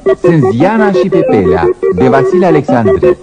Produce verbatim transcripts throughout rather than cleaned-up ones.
Sânziana și Pepelea, de Vasile Alexandri.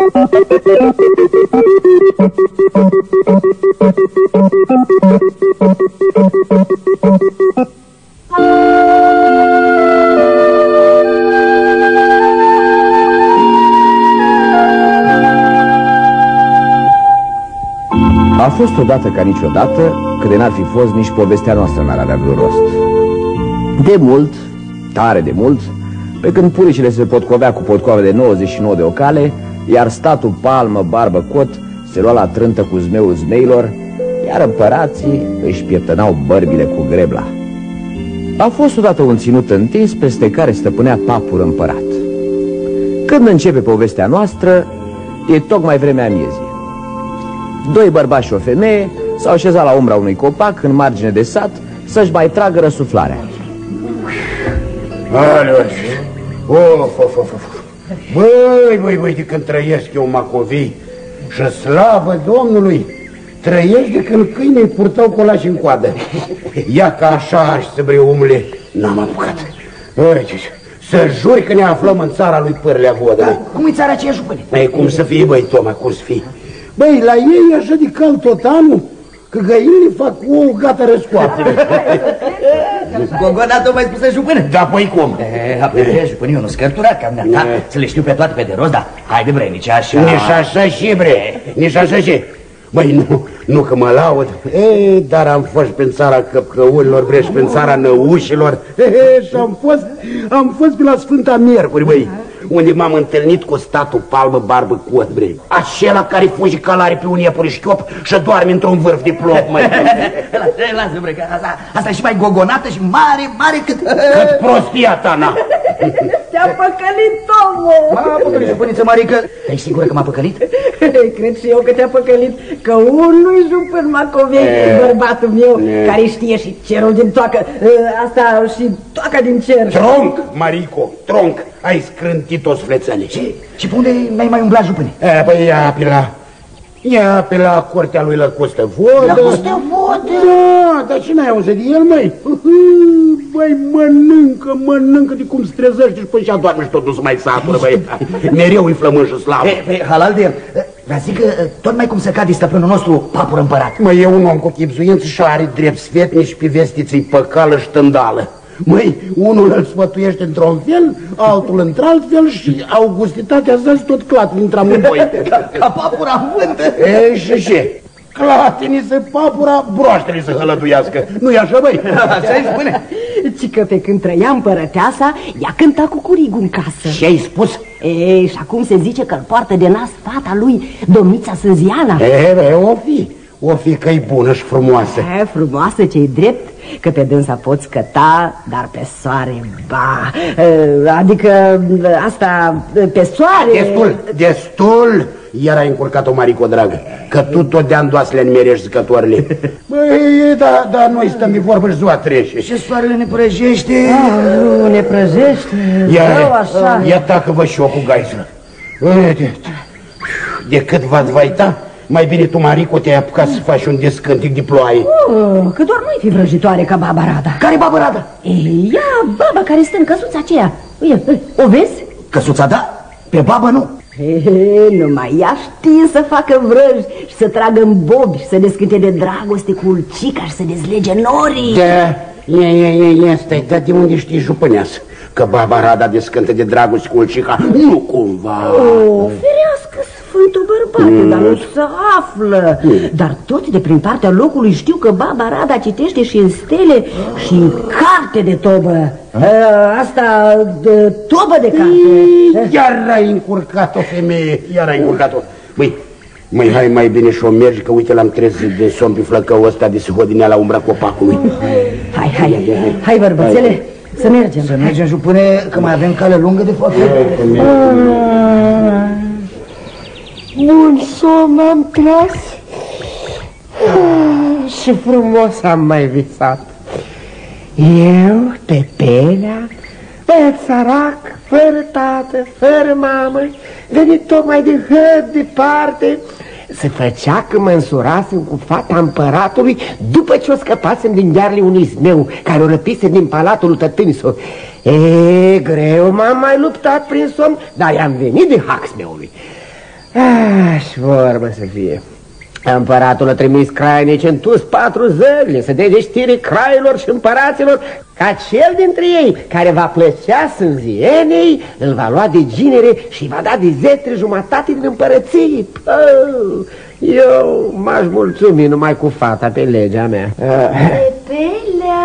A fost odată ca niciodată, că de n-ar fi fost, nici povestea noastră n-ar avea vreun rost. De mult, tare de mult, pe când puricile se potcovea cu potcoave de nouăzeci și nouă de ocale, iar statul palmă, barbă, cot se lua la trântă cu zmeul zmeilor, iar împărații își pieptănau bărbile cu grebla. A fost odată un ținut întins peste care stăpânea papul împărat. Când începe povestea noastră, e tocmai vremea miezii. Doi bărbați și o femeie s-au așezat la umbra unui copac în margine de sat să-și mai tragă răsuflarea. Aleși! Of, of, of, of. Băi, băi, băi, de când trăiesc eu, Macovei, și slavă Domnului, trăiești de când câinii purtau colași în coadă. Ia că așa aș să bre, omule, n-am apucat. Uite, să juri că ne aflăm în țara lui Pârlea Vodă. Da, cum e țara aceea, jupâne? Ei, cum să fie, băi, Toma, cum să fie? Băi, la ei e așa de cald tot anul, că găinile fac ouă gata răscoaptele. Gogonat-o mai spusă, jupână? Da, păi cum? Aproape, jupâne, eu nu scărturat cam de-a ta, să le știu pe toate pe de rost, dar haide, bre, nici așa. Nici așa și, bre, nici așa și. Băi, nu, nu că mă laud, e, dar am fost pe țara căpcăurilor, bre, și pe țara năușilor, e, e, și am fost, am fost pe la Sfânta Miercuri, băi, unde m-am întâlnit cu statul palmă, barbă, cot, bre. Acela care fuge calare pe un iepuri șchiop și doarme într-un vârf de plop, măi. Lasă, bre, că asta, asta e și mai gogonată și mare, mare cât... Cât prostia ta, na. Te-a păcălit, Tomo! M-a păcălit, jupâniță Marică. Ești sigură că m-a păcălit? Cred și eu că te-a păcălit, că unul-i jupân Macovei, bărbatul meu, care știe și cerul din toacă, asta și toaca din cer. Tronc, Marico, tronc, ai scrântit-o sflețele. Și, și pe unde n-ai mai umblat, jupâne? E, păi ia pe la... Ia pe la curtea lui Lăcustă Vodă. Lăcustă Vodă? Da, dar ce n-ai auzit de el, măi? Băi, mănâncă, mănâncă de cum se trezește și păi și adoarme și tot nu se mai satură, băi. Mereu îi flămân și slavă. Pe halal de el. Dar zic că tot mai cum să cade stăpânul nostru, papul împărat. Măi, e un om cu chipzuință și are drept sfetnici și pe vestiți-i păcală și tândală. Măi, unul îl sfătuiește într-un fel, altul într-alt fel și augustitatea să tot clatin între amândoi. Ca, ca papura vântă. E, și ce? Clatinii se papura, broaștele să hălăduiască. Nu-i așa, băi? Așa-i spune. Ci că pe când trăia împărăteasa, ea cânta cu curigul în casă. Ce ai spus? Ei, și acum se zice că îl poartă de nas fata lui, domnița Sânziana. E, o fi, o fi că-i bună și frumoasă. E, frumoasă, ce-i drept, că pe dânsa poți căta, dar pe soare, ba. Adică asta, pe soare... Destul, destul, iar ai încurcat-o, Marico, dragă, că tu tot de-a îndoasele nimerești zicătoarele. Băi, da, da, noi stăm de vorbă și ziua trece. Și soarele ne prăjește. Ah, nu ne prăjește, ia, rău așa. Ia tacă-vă și eu cu gaisul. De cât v-ați vaita, mai bine tu, Marico, te-ai apucat să faci un descântic de ploaie. Oh, că doar nu-i fi vrăjitoare ca Baba Rada. Care Baba Rada? Ei, ea, baba care stă în căsuța aceea. Uite, o vezi? Căsuța, da? Pe babă nu. He, numai ea știe să facă vrăji și să tragă în bobi și să descânte de dragoste cu ulcica și să dezlege norii. Da, ia, ia, ia, ia, stai, dar de unde știi, jupâneasă? Că Baba Rada descântă de dragoste cu ulcica? Nu cumva. O, ferească Sfântul Bărbate, mm. dar nu se află. Mm. Dar toți de prin partea locului știu că Baba Rada citește și în stele și în carte de tobă. A? Asta, de tobă de carte. Iar ai încurcat-o, femeie, iar ai încurcat-o. Băi, măi, hai mai bine și o mergi, că uite l-am trezit de somn pe flăcăul ăsta de se hodinea la umbra copacului. Hai, hai, hai, hai, hai bărbățele, hai. Să mergem. Să mergem, jupâne, că mai avem cale lungă de fapt. Bun somn am tras și frumos am mai visat. Eu, Pepelea, băiat sărac, fără tată, fără mamă, venit tocmai de hăt departe, se făcea că mă însurasem cu fata împăratului după ce o scăpasem din ghearele unui zmeu care o răpise din palatul lui tătânisul. E, greu m-am mai luptat prin somn, dar i-am venit de hac zmeului. Aș vorbă să fie. Împăratul a trimis crainici în tus patru zările să dea de știre crailor și împăraților ca cel dintre ei care va plăcea sânzienei îl va lua de ginere și va da de zetre jumătate din împărăție. Pău, eu m-aș mulțumi numai cu fata pe legea mea. Pepelea!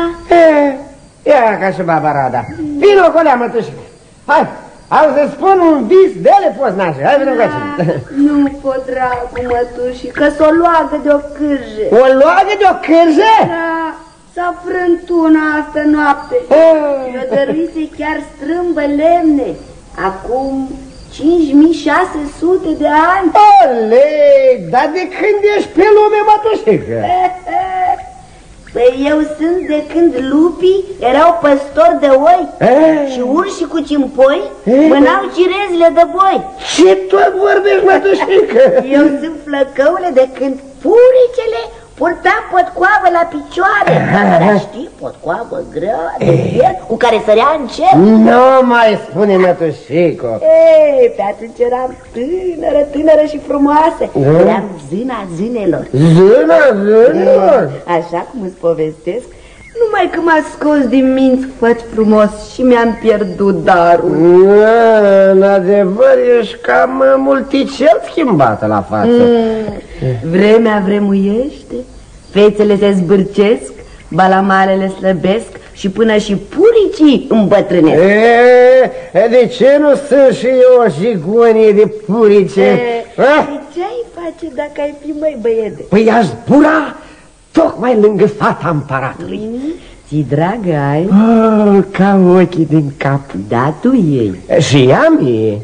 Ia ca și Babarada. Vino, colea, mătușică. Hai! Am să spun un vis de ele poznașe. Hai, vină încoace. Nu pot, dragul mătușii, că s-o loagă de o cârje. O loagă de o cârje? Da, s-a frânt una astă noapte. Și o dăruise chiar strâmbă lemne. Acum cinci mii șase sute de ani. Olei, dar de când ești pe lume, mătușică? Păi eu sunt de când lupii erau păstori de oi e? Și urși cu cimpoi mânau cirezile de boi. Ce tot vorbești, mătușică? Eu sunt flăcăule de când puricele purta potcoavă la picioare. Dar știi, potcoavă grea de fier cu care sărea în cer. Nu mai spune, mătușico. Ei, pe atunci eram tânără, tânără și frumoasă. Eram zâna zânelor. Zâna zânelor? Așa cum îți povestesc, numai că m-a scos din minți făt frumos și mi-am pierdut darul. În adevăr, ești cam multicel schimbată la față. Mm. Vremea vremuiește, fețele se zbârcesc, balamalele slăbesc și până și puricii îmbătrânesc. E, de ce nu sunt și eu o jigonie de purice? E, și ce-ai face dacă ai fi, măi, băiete? Păi aș zbura tocmai lângă fata împăratului. Ți dragă ai? Oh, ca ochii din cap. Da, tu ei. Și ea mie.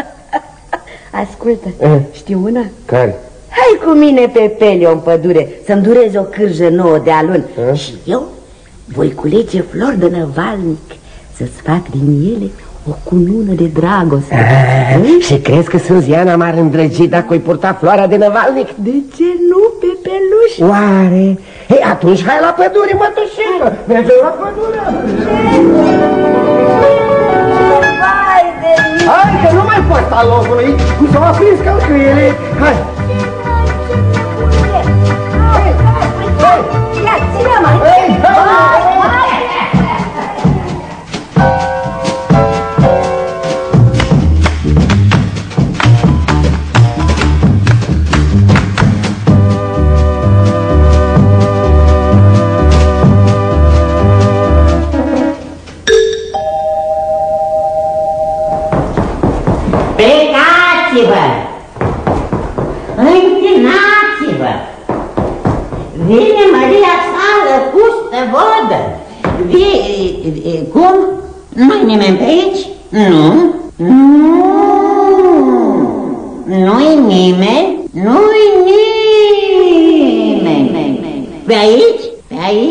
Ascultă, e? Știu una? Care? Hai cu mine pe Pelio în pădure să-mi dureze o cârjă nouă de alun e? Și eu voi culege flori de năvalnic să-ți fac din ele o cunună de dragoste. A, și crezi că Sânziana m-ar îndrăgi dacă o-i purta floarea de năvalnic? De ce nu, Pepeluș? Oare? Ei, atunci hai la pădure, mătușică! Mergem la pădure! Vai de mine! Hai că nu mai poți sta locului! Cum s-au aprins călcâiele! Hai! Ia, ține-mă! Hai, hai! Plecați-vă! Întinați-vă! Vine Maria Sală, pustă vodă! Vie... cum? Nu-i nimeni pe aici? Nu? Nu! Nu-i nimeni? Nu-i nimeni! Pe aici? Pe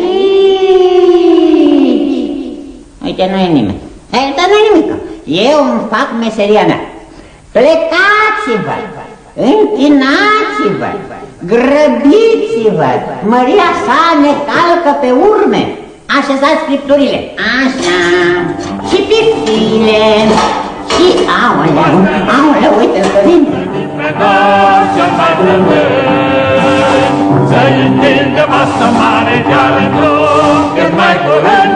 aici! Uite, nu-i nimeni. Uite, nu-i nimic. Eu îmi fac meseria mea. Plecați-vă, întinați-vă, grăbiți-vă, Maria sa ne calcă pe urme. Așezați scripturile, așa, și pifile, și aoleu, aoleu, uite, Sorin. Cel mai blândând, să-i întindă masă mare de-al într-un cât mai curând.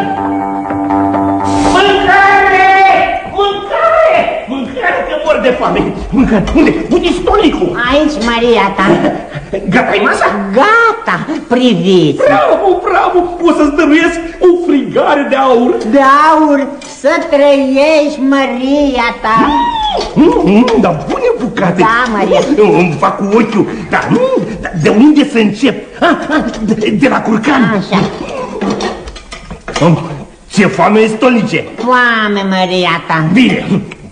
De foame. Mâncă, unde? Unde-i stolicul? Aici, Maria ta. Gata-i masa? Gata, priviți. Bravo, bravo, o să-ți dăruiesc o frigare de aur. De aur, să trăiești, Maria ta. Mm, mm, dar bune bucate. Da, Maria. Îmi fac cu ochiul. Dar mm, de unde să încep? Ah, ah, de, de la curcan. Așa. Mm, ce foame e, stolnice. Foame, Maria ta. Bine.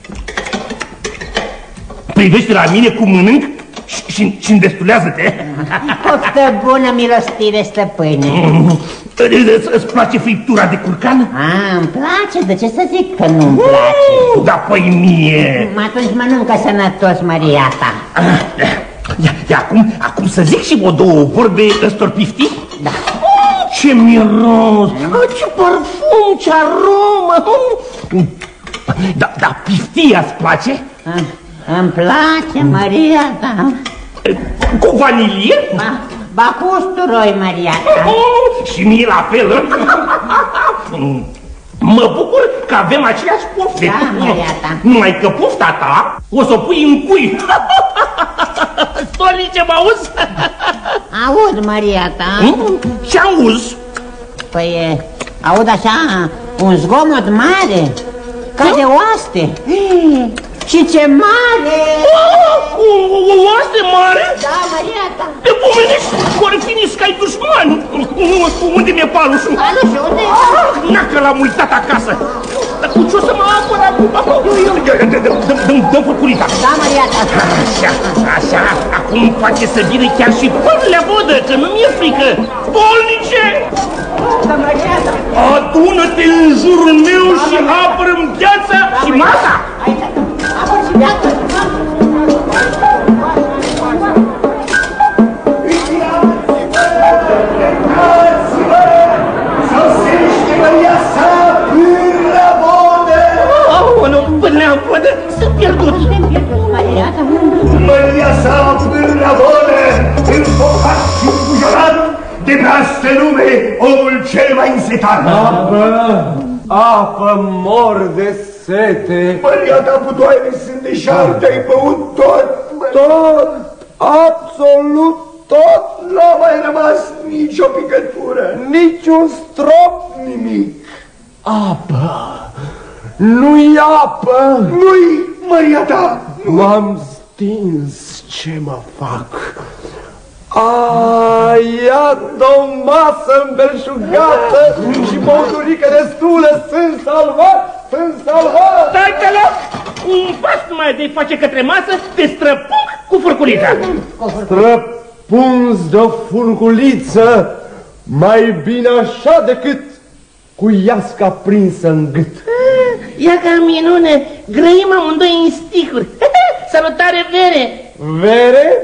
Privește la mine cum mănânc și îndestulează-te. Poftă bună, milostire stăpâne. Îți place friptura de curcan? A, îmi place, de ce să zic că nu-mi place? Da, păi mie. Atunci mănâncă sănătos, Maria ta. Ia, ia acum, acum să zic și o două vorbe ăstor pifti? Da. Oh, ce miros! Ah, ce parfum, ce aromă! Da, da, piftia îți place? Îmi place, Maria ta. Cu vanilie? Ba, ba cu usturoi, Maria ta. Oh, și mie la fel. Mă bucur că avem aceleași pofte. Da, Maria ta. Numai că pofta ta o să o pui în cui. Stolice, mă auzi? Aud, Maria ta. Ce auzi? Păi, aud așa un zgomot mare, ca de oaste. Și ce mare! O oaste mare? Da, Maria ta. Te pomenești, ori finis că ai dușmani. Unde mi-e palușul? Palușul, unde e? Na că l-am uitat acasă. Dar cu ce o să mă apăr acum? Dă-mi furcurița. Da, Maria ta. Așa, așa, acum face să vină chiar și părlea vodă, că nu mi-e frică. Bolnice! Da, Maria ta. Adună-te în jurul meu și apără-mi viața și masa! Apăr și viața. Sosește Maria sa până vodă! Aoleu, până vodă, sunt pierdut! Suntem pierduți, Maria ta. Maria sa până vodă, înfocat și împujorat, de pe astă lume, omul cel mai însetat! Apă, apă, mor de sete! Maria ta, putoaile sunt de șarte, ai băut tot! Tot, absolut tot, N-a mai rămas nicio picătură! niciun strop, Nimic! apă, nu-i apă! Nu-i, Maria ta! M-am stins, ce mă fac? A, iată o masă îmbelșugată și băuturică destulă, sunt salvat, sunt salvat! Stai pe loc! Un pas numai de face către masă, te străpung cu furculița! Străpunzi de-o furculiță, mai bine așa decât cu iasca prinsă în gât. Ia ca minune, grăim amândoi în sticuri. Salutare, Vere! Vere?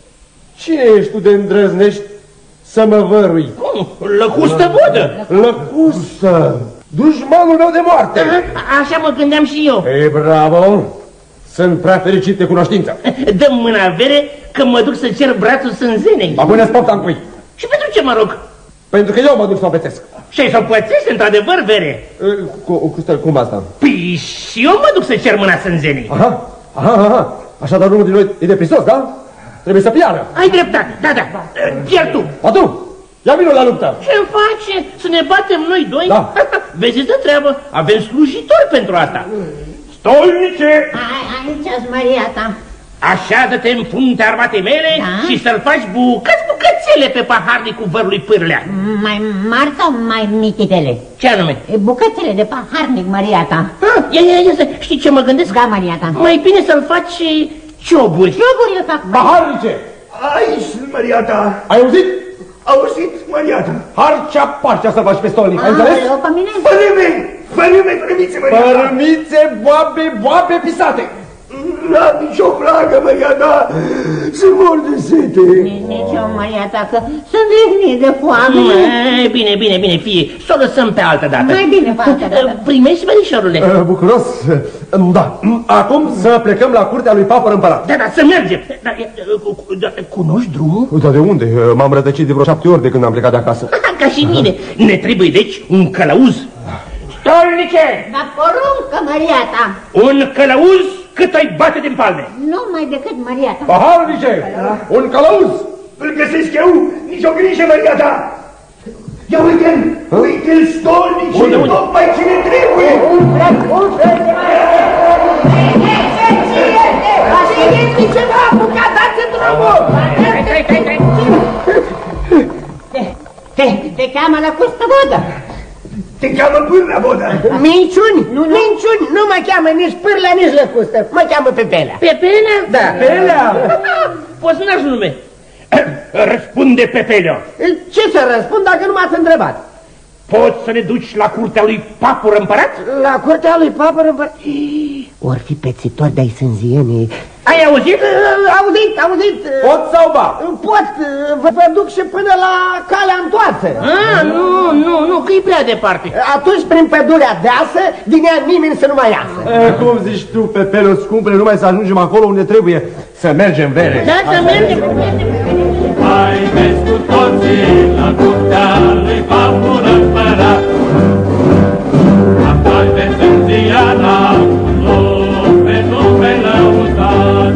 Cine ești tu de îndrăznești să mă vărui? Lăcustă vodă! Lăcustă! Dușmanul meu de moarte! Așa mă gândeam și eu. Ei, bravo! Sunt prea fericit de cunoștință. Dă mâna, Vere, că mă duc să cer brațul sânzenei. Mă pune-ți pofta în cui. Și pentru ce mă rog? Pentru că eu mă duc să o pețesc. Și ai să o pățești, într-adevăr, Vere? Cu, cu, cum asta? Păi și eu mă duc să cer mâna sânzenei. Aha, aha, aha. Așadar unul din noi e de prisos, da? Trebuie să piară. Ai dreptate, da, da. Pier tu. A, tu? Ia vină la luptă. Ce-mi face? Să ne batem noi doi? Da. Vezi de treabă, avem slujitori pentru asta. Stolnice! Aici-s, Maria ta. Așează-te în fruntea armatei mele, da? Și să-l faci bucăți bucățele pe paharnicul vărului Pârlea. Mai mari sau mai michitele? Ce anume? Bucățele de paharnic, Maria ta. Ah, ia, ia, ia, știi ce mă gândesc? Da, Maria ta. Mai bine să-l faci cioburi. Cioburi îl fac. Paharnice! Aici sunt, Maria ta! Ai auzit? Auzit, Maria ta! Harcea parcea să faci pe stolnic, ai înțeles? Aoleu, pe mine? Părâme! Părâme, părâmițe, Maria ta! Părâmițe, boabe, boabe pisate! N-am nicio plagă, Maria ta! Sunt mor de sete! Nici eu, Maria ta, că sunt lihnit de foame. Mai bine, bine, bine, fie. Să o lăsăm pe altă dată. Mai bine pe altă dată. Primești, verișorule? Uh, bucuros? Da. Acum să plecăm la curtea lui Papăr Împărat. Da, da, să mergem. Da, da, cunoști drumul? Da, de unde? M-am rătăcit de vreo șapte ori de când am plecat de acasă. Ca și mine. Ne trebuie, deci, un călăuz. Stolnice! Da, poruncă, Maria ta. Un călăuz cât ai bate din palme. Nu mai decât Maria ta. Paharnice! Un călăuz! Îl găsesc eu, nicio grijă, Maria ta! Ia uite-l! Uite-l, Stolnice! Unde, unde? Tocmai cine trebuie! Ceva apucat, dați drumul! Te, te cheamă la custă vodă. Te cheamă Pârlea vodă! Minciuni? Nu, nu. Minciuni? Nu mă cheamă nici Pârlea, nici Lăcustă. Mă cheamă Pepelea. Pepelea? Da. Pelea! Poți să-mi nume. Răspunde, Pepelea. Ce să răspund dacă nu m-ați întrebat? Poți să ne duci la curtea lui Papăr Împărat? La curtea lui Papăr Împărat? Or fi pețitori de-ai sânzienii, Ai auzit? Auzit, auzit. Pot sau ba? Pot, vă, vă duc și până la calea întoarță. Ah, nu, nu, nu, că e prea departe. Atunci prin pădurea deasă, din ea nimeni să nu mai iasă. E, cum zici tu, Pepele, scumpele, numai să ajungem acolo unde trebuie să mergem bere. Da, să mergem. Haideți cu toții la curtea lui Babur Împărat. Apoi veți înzia la nume, nume lăudat.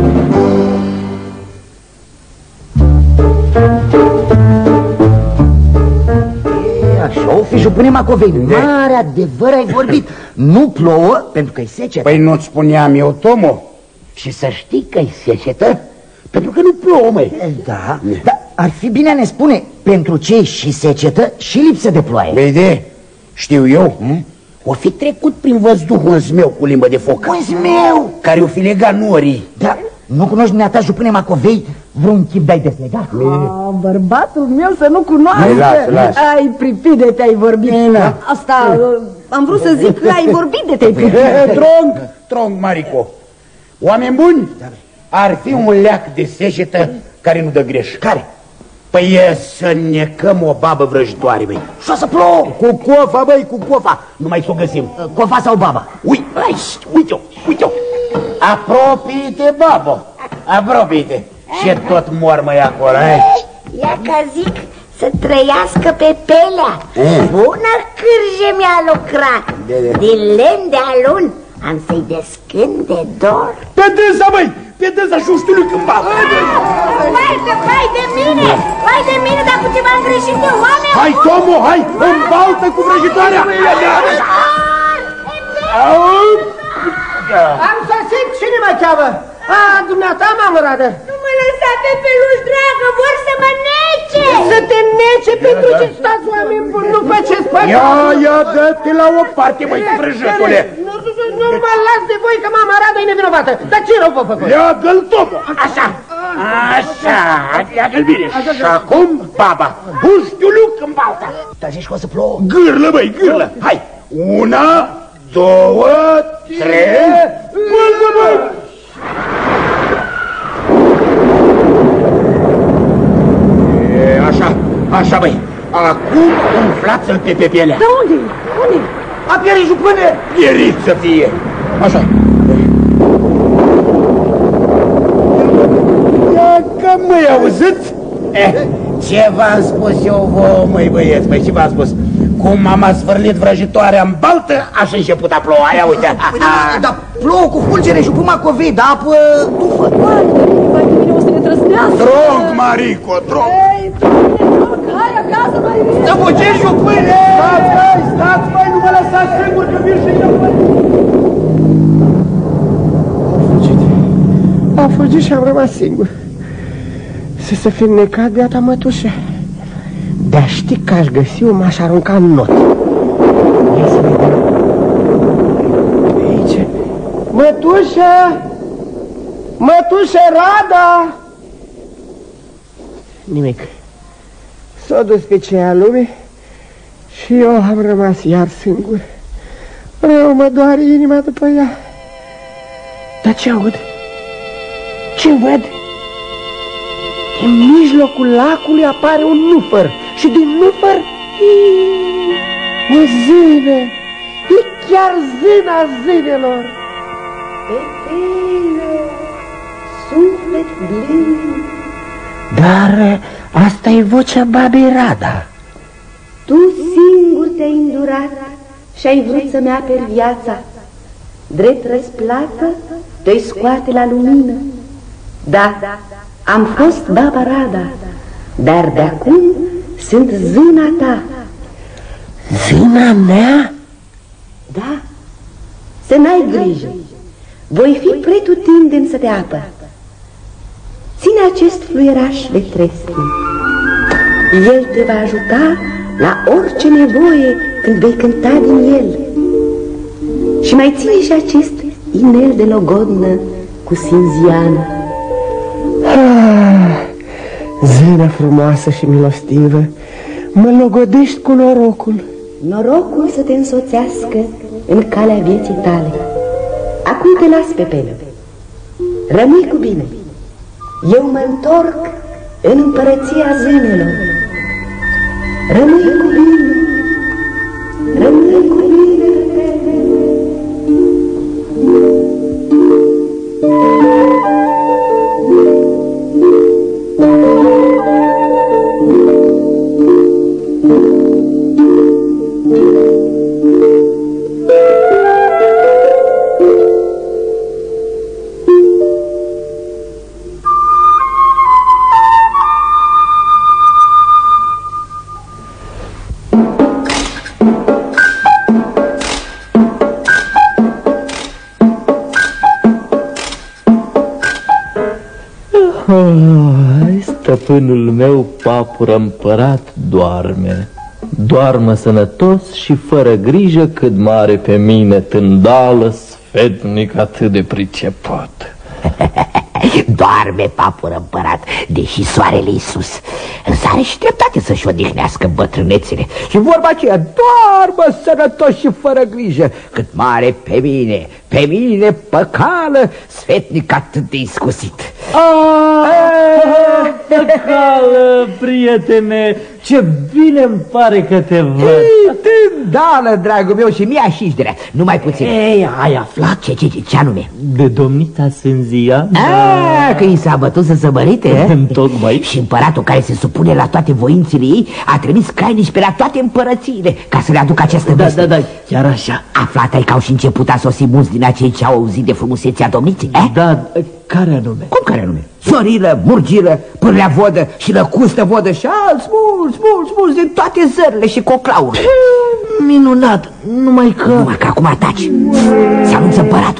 Așa o fi jupâne Macovei, mare adevăr ai vorbit. Nu plouă pentru că-i secetă. Păi nu-ți spuneam eu, Tomo? Și să știi că-i secetă pentru că nu plouă, măi. Da, dar ar fi bine a ne spune pentru ce și secetă și lipsă de ploaie. Vede, știu eu, hmm? O fi trecut prin văzduhul un zmeu cu limbă de foc. Un zmeu? Care o fi legat norii. Da, nu cunoști dumneata jupâne Macovei vreun chip de-ai deslegat? Ah, bărbatul meu să nu cunoască. Lasă, lasă. Ai pripit de te-ai vorbit. Asta, am vrut să zic că ai vorbit de te-ai pripit. Trong, trong, Marico. Oameni buni, ar fi un leac de secetă care nu dă greș. Care? Păi e să necăm o babă vrăjitoare, băi. Și o să plouă. Cu cofa, băi, cu cofa. Numai să o găsim. Cofa sau baba? Ui, uite-o, uite-o. Apropie-te, babă. Apropie-te. Ce tot mor, măi, acolo, eh? Ia ca zic să trăiască pe pelea. Bună cârje mi-a lucrat. Din lemn de alun am să-i descând de dor. Pe dânsa, băi! Pe dânsa și uștiului când babă. Vai de, vai de mine! Vai de mine, dar cu ce m-am greșit de oameni. Hai, Tomo, hai! În baltă cu vrăjitoarea! Am sosit, cine mă cheamă? A, dumneata, mamă radă. Nu mă lăsa pe peluș, dragă, vor să mă nece. Să te nece pentru ce stați oameni buni, nu faceți păcat. Ia, ia, dă-te la o parte, măi, vrăjătule. Nu, nu mă las de voi că mama radă e nevinovată. Dar ce rău vă făcut? Ia, dă-l, Tomo. Așa, așa, ia-l bine. Și acum, baba, buștiuluc în balta. Dar zici că o să plouă? Gârlă, băi, gârlă. Hai, una, două, trei, bă, bă, E, așa, așa, băi. Acum umflați-l pe pe pielea. Dar unde? Unde? A pierit jupâne? Pierit să fie. Așa. Ia că măi, auziți? Eh, ce v-am spus eu vouă, măi băieți, băi, ce v-am spus? Cum m-am sfârlit vrăjitoarea în baltă, așa început a ploua, ia uite. Dar plouă cu fulgere și cu Macovei, dar apă tufă. Vai de mine, o să ne trăsnească. Tronc, Marico, tronc. Ei, tronc, hai acasă, mai bine. Să fugiți jupâne! Stați, băi, stați, băi, nu mă lăsați singur, că vin și eu, băi. Am fugit. Am fugit și am rămas singur. Să se fi necat beata mătușă. Dar știi că aș găsi-o, m-aș arunca în not. Ia să vedem. Aici. Mătușă! Mătușă Rada! Nimic. S-a dus pe ceea lume și eu am rămas iar singur. Rău mă doare inima după ea. Dar ce aud? Ce văd? În mijlocul lacului apare un nufăr și din nufăr o zână. E chiar zâna zânelor. Pepele, suflet blând. Dar asta e vocea babei Rada. Tu singur te-ai îndurat și ai vrut să-mi aperi viața. Drept răsplată te-ai scoate la lumină. Da, am fost baba Rada, dar de acum sunt zâna ta. Zâna mea? Da, să n-ai grijă. Voi fi pretutindeni să te apăr. Ține acest fluieraș de trestie. El te va ajuta la orice nevoie când vei cânta din el. Și mai ține și acest inel de logodnă cu sinziană. Ah, zână frumoasă și milostivă, mă logodești cu norocul. Norocul să te însoțească în calea vieții tale. Acum te las, Pepele. Rămâi cu bine. Eu mă întorc în împărăția zânelor. Rămâi cu bine. Rămâi cu bine. Stăpânul meu, papură împărat, doarme. Doarmă sănătos și fără grijă, cât mare pe mine tândală, sfetnic atât de priceput. Doarme, papură împărat, deși soarele-i sus. Însă are și dreptate să-și odihnească bătrânețile. Și vorba aceea, doarmă sănătos și fără grijă, cât mare pe mine, pe mine păcală, sfetnic atât de iscusit. Păcală, prietene, ce bine îmi pare că te văd. Tândală, dragul meu, și mie așișderea, numai puțin. Ei, ai aflat? Ce, ce, ce, ce anume? De domnita Sânzia? Ah, că i s-a bătut să se mărite? Tocmai. Și împăratul care se supune la toate voințele ei a trimis crainici pe la toate împărățiile ca să le aducă această veste. Da, da, da, chiar așa. Aflat ai că au și început a sosi mulți din acei ce au auzit de frumusețea domniței, eh? Da, care anume? Cum care anume? Zorilă, Murgilă, Pârlea Vodă și Lăcustă Vodă și alți mulți, mulți, mulți din toate zările și coclaurile. Minunat, numai că... Numai că acum taci. Se anunță împăratul.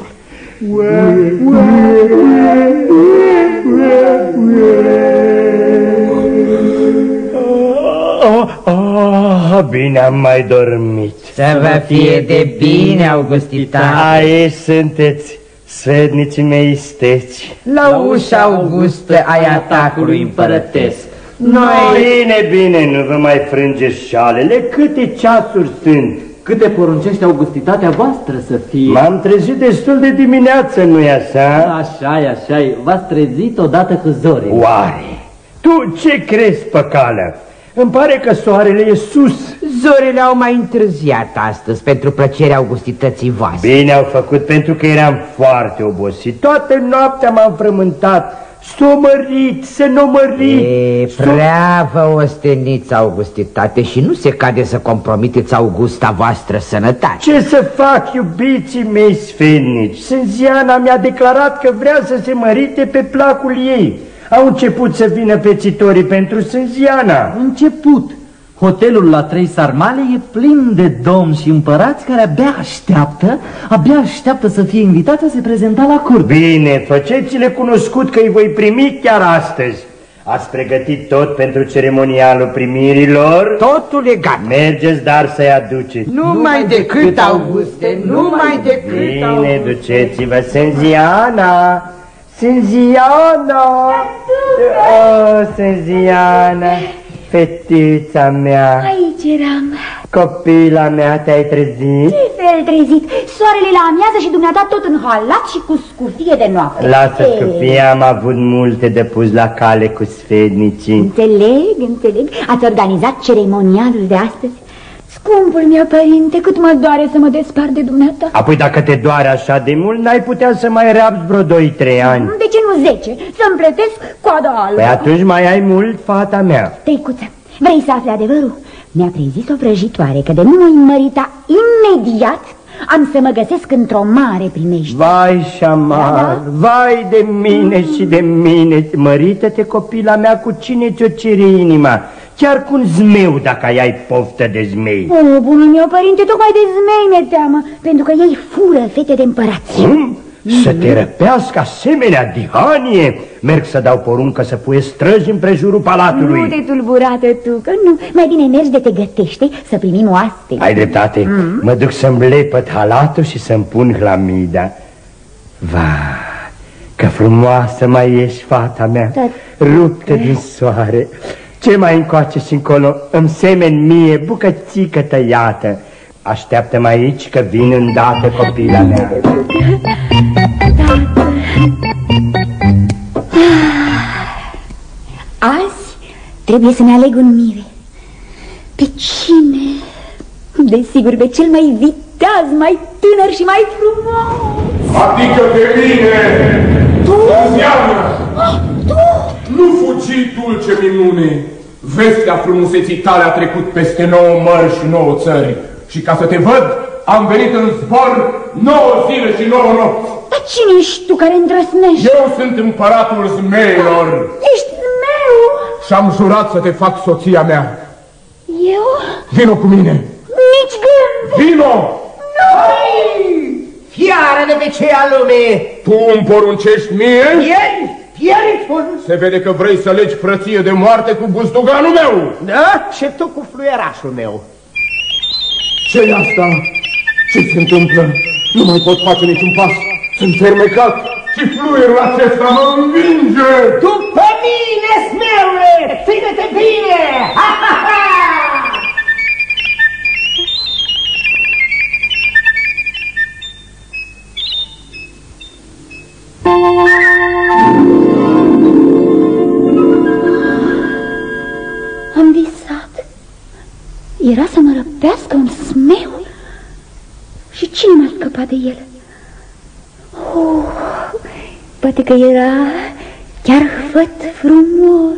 Oh, bine am mai dormit. Să vă fie de bine, Augustitate. Aici sunteți, sfetnicii mei isteți. La ușa Augustă ai atacului împărătesc. Noi... Bine, bine, nu vă mai frângeți șalele. Câte ceasuri sunt? Câte poruncește Augustitatea voastră să fie? M-am trezit destul de dimineață, nu-i așa? Așa-i, așa-i. V-ați trezit odată cu zorii. Oare? Tu ce crezi, păcală? Îmi pare că soarele e sus. Zorile au mai întârziat astăzi pentru plăcerea Augustității voastre. Bine au făcut, pentru că eram foarte obosit. Toată noaptea m-am frământat. S-o mărit, să n-o mărit. E, prea vă osteniți, Augustitate, și nu se cade să compromiteți Augusta voastră sănătate. Ce să fac, iubiții mei sfetnici? Sânziana mi-a declarat că vrea să se mărite pe placul ei. Au început să vină pețitorii pentru Sânziana. Început. Hotelul la Trei Sarmale e plin de domni și împărați care abia așteaptă, abia așteaptă să fie invitați să se prezenta la curte. Bine, faceți-le cunoscut că îi voi primi chiar astăzi. Ați pregătit tot pentru ceremonialul primirilor? Totul e gata. Mergeți, dar să-i aduceți. Numai decât, Auguste, numai decât. Bine, duceți-vă, Sânziana. Sânziana! Oh, Sânziana! Fetița mea! Aici eram. Copila mea, te-ai trezit? Ce fel trezit? Soarele la amiază și dumneata tot în halat și cu scurtie de noapte. Lasă scufie, am avut multe de pus la cale cu sfetnicii. Înțeleg, înțeleg. Ați organizat ceremonialul de astăzi? Scumpul meu părinte, cât mă doare să mă despart de dumneata. Apoi dacă te doare așa de mult, n-ai putea să mai reabzi vreo doi trei ani. De ce nu zece? Să-mi plătesc coada albă. Păi atunci mai ai mult, fata mea. Tăicuță, vrei să afli adevărul? Mi-a prezis o vrăjitoare că de nu mă mărita imediat am să mă găsesc într-o mare primejdie. Vai, șamar, da, da? Vai de mine și de mine. Mărită-te, copila mea, cu cine ți-o cere inima. Chiar cu un zmeu, dacă ai poftă de zmei. O, bunul meu părinte, tocmai de zmei mi-e teamă, pentru că ei fură fete de împărați. Cum? Să te răpească asemenea dihanie? Merg să dau poruncă să pui străzi împrejurul palatului. Nu te tulburată tu, că nu. Mai bine mergi de te gătește să primim oaspeți. Ai dreptate, mm? Mă duc să-mi lepăt halatul și să-mi pun hlamida. Va, că frumoasă mai ești, fata mea, Tot. ruptă din soare. Ce mai încoace și încolo, îmi semeni mie bucățică tăiată. Așteaptă-mă aici că vin îndată copila mea. Tată. Trebuie să ne aleg un mire. Pe cine? Desigur, pe cel mai viteaz, mai tânăr și mai frumos. Adică pe mine! Tu? Înseamnă! Ah, tu? Nu fugi, dulce minune! Vestea frumuseții tale a trecut peste nouă mări și nouă țări. Și ca să te văd, am venit în zbor nouă zile și nouă nopți. Dar cine ești tu care îndrăsnești? Eu sunt împăratul zmeilor. Ești zmeu? Și-am jurat să te fac soția mea. Eu? Vino cu mine! Nici gând! Vino! Noi! Fiarele pe cea lume! Tu îmi poruncești mie? Pieri! Pieri! Se vede că vrei să legi frăție de moarte cu buzduganul meu! Da? Și tu cu fluierașul meu. Ce-i asta? Ce se întâmplă? Nu mai pot face niciun pas. Sunt fermecat și fluierul acesta mă învinge! După mine, smeule! Ține-te bine! Ha, ha, ha! Am visat. Era să mă răpească un smeu. Și cine m-a scăpat de el? Oh, poate că era chiar făt frumos.